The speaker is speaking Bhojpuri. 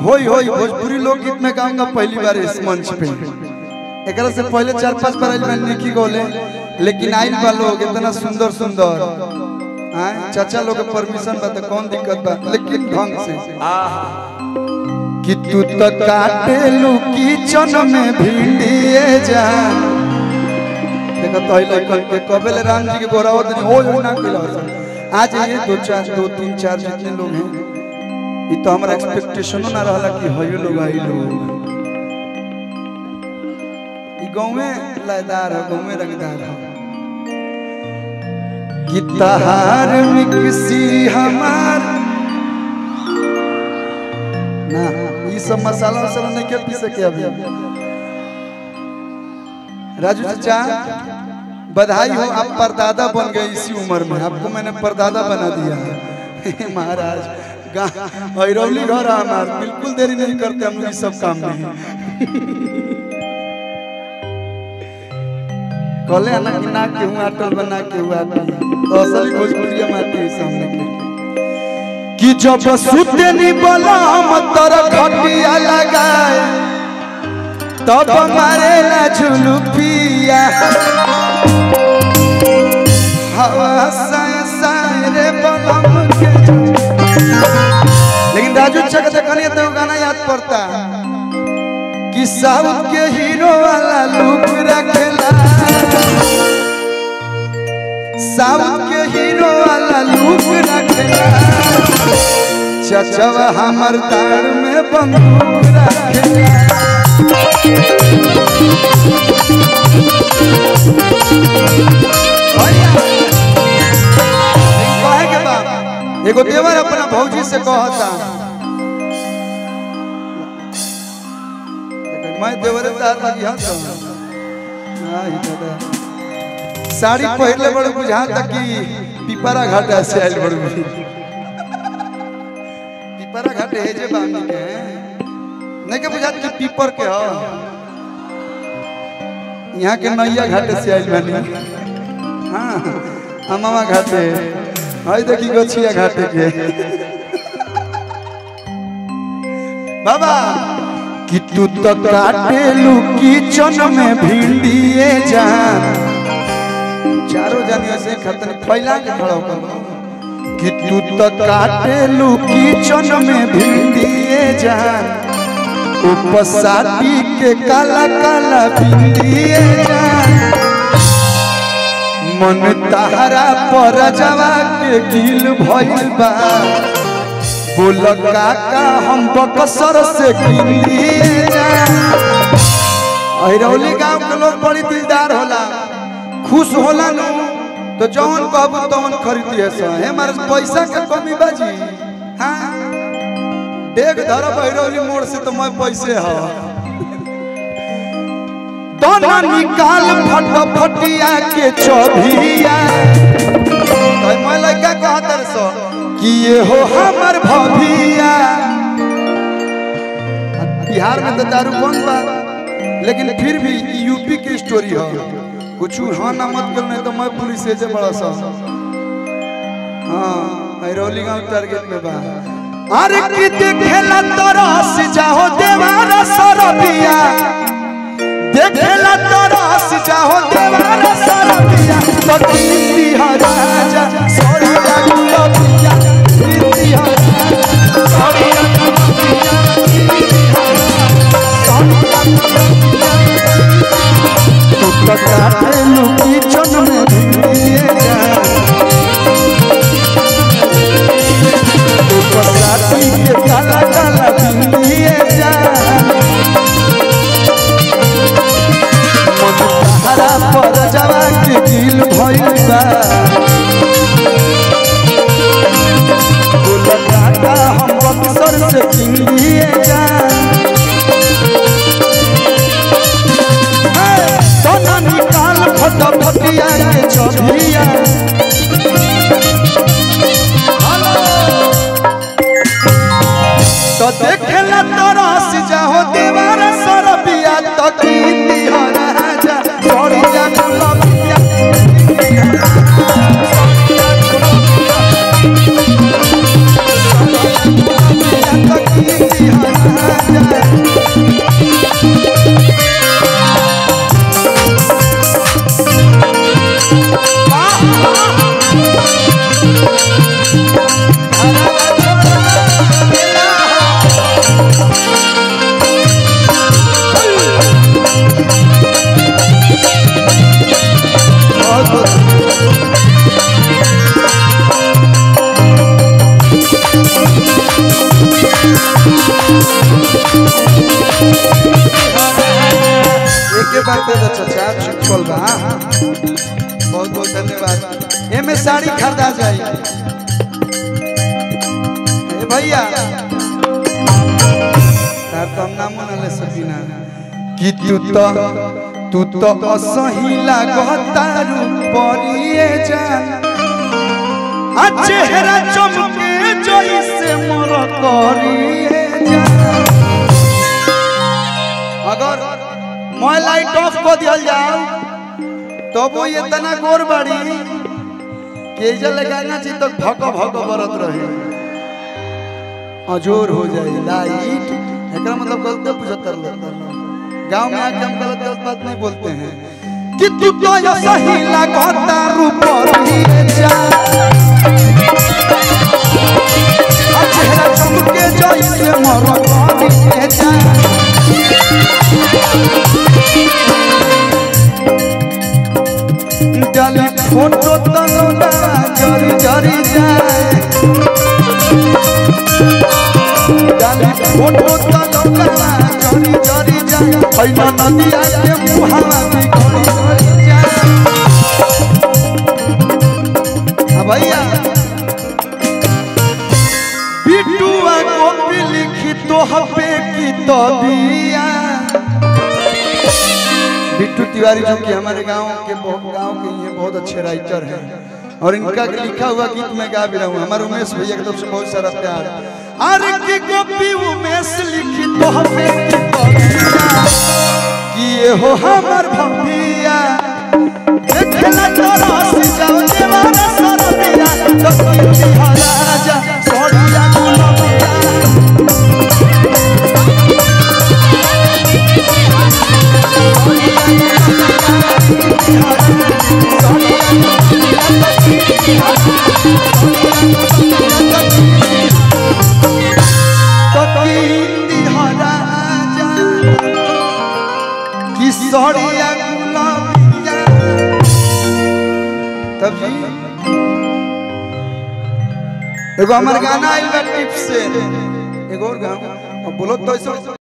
होई भोजपुरी लोकगीत में गाऊंगा पहली बार इस मंच पे। एकरा से पहले 4-5 बार आइल मैंने नहीं गोले, लेकिन आइल बा लोग इतना सुंदर सुंदर। चाचा लोग के परमिशन बा तो कौन दिक्कत बा, लेकिन ढंग से कि तू तो काटे लू किचन में भिंडिए जा। देखो तो लड़कन के कबेले राम जी के गोरावत नहीं हो ना किला। आज ये 2-3-4 जितने लोग हैं, ये तो हमारा एक्सपेक्टेशन ना रहा कि हयो लोग आई लोग। ये गाँव में लयदार है, गाँव में रंगदार है। गिटार मिक्सी हमार ना, ये सब मसाला वसाला नहीं के पीसे के अभी। राजू चाचा बधाई हो, आप परदादा बन गए इसी उम्र में। आपको मैंने परदादा बना दिया महाराज। ऐरौली घर हमार, बिल्कुल देरी नहीं करते हम लोग सब काम में। कले ना कि ना केहू आटल बना केहू आटल, तो असली भोजपुरिया माटी है सामने के। कि जब सुते नी बलम तर खटिया लगाए, तब मारे ना झुलुपिया हवा साए रे बलम के। लेकिन राजू चक देखनिए तो गाना याद पड़ता कि साउथ के हीरो वाला लुक रखेला, साउथ के हीरो वाला लुक रखेला। चचवा हमर तार में बंदूक रखेला। एगो देवर अपना भौजी से कहता, मैं देवर साड़ी पहले बड़ बुझाता कि पिपरा घाटा से आयल बड़। पिपरा घाटे है जे बामी के नहीं के बुझात कि पीपर के हो। यहाँ के नैया घाटे से आयल बनी। हाँ अमामा घाटे हाय देखी गछिया घाटे के बाबा। कि तू तो काटे लू किचन में भिंडिए जान। चारों जानियों से खतन फैला के खड़ा होकर। कि तू तो काटे लू किचन में भिंडिए जान, उपसाटी के काला काला भिंडिए जान। मन तारा पर जवा के दिल भइल बा, बोल काका हम बक्सर से किनिए जान। ऐरौली गांव के लोग बड़ी दिलदार होला, खुश होला नु तो जौन कहबू तौन खरीदिए सा। हमारे पैसा के कमी बाजी। हाँ देख धरब ऐरौली मोड़ से तो मैं पैसे है दोनों निकाल फटफटिया के चौभिया। मैं लड़का कहतर सो कि ये हो हमर भभिया। बिहार में तो दारू कौन बा, लेकिन फिर भी यूपी की स्टोरी है। कुछ हाँ ना मत कर, नहीं तो मैं पुलिस से बड़ा सा। हाँ ऐरौली गांव टारगेट में बा। अरे कि देखेला तरस जाओ देवारा सरबिया, देखेला तरस जाओ देवारा सरबिया। तो कीर्ति राजा सोरिया गुलबिया, कीर्ति राजा सोरिया गुलबिया, कीर्ति राजा सोरिया गुलबिया। तू तो काटे लू किचन में भिंडिए जान, उपसाटी के काला काला भिंडिए जान। मन तारा पर जवा के दिल भइल बा, बोल काका हम बक्सर से किनिए जान। दोनों निकाल फटफटिया के चौभिया। तो देखेला तरस जाओ देवारा सरबिया, तो कीर्ति राजा सोरिया गुलबिया। तो एक बात दे दो चाचा चुटकुल बा बहुत बहुत धन्यवाद ए में साड़ी खरीदा जाए ए भैया तार तो हम नाम ना ले सकीना कि तू तो असही लागता रूपरिए जान आ चेहरा चमके जइसे मोर करिए जान अगर मैं लाइट ऑफ कर दिया जाओ तो वो ये तना गोर बाड़ी के जे लगाना चाहिए तो भको भको बरत रहे अजोर हो जाए लाइट एकरा मतलब गलत बुझतर लगता गांव में आके हम गलत गलत बात नहीं बोलते हैं कि तू तो यो सही लागता रूपरिए जान आ चेहरा चमके जइसे मोर करिए जान डाली फोटो तंगना जरी जरी जाए डाली फोटो तंगना जरी जरी जाए हैना नदी आके मुहावा में खड़ी खड़ी जाए हां भैया बिटुआ कॉपी लिखी तो हपे की तो दिया बिट्टू तिवारी जो कि हमारे गांव के ये बहुत अच्छे राइटर हैं और इनका लिखा हुआ गीत मैं गा भी रहा हूँ हमारे उमेश भैया की तरफ से बहुत सारा प्यार अरे की कॉपी उमेश लिखी तो हमें की कविता कि ये हो हमार भैया देखला तो रस जाओ देवारा सरदिया तो की राजा सोड़िया गुलाबिया एगो हमार गाना आइल बा टिप से एगो और गाँव बोलो तो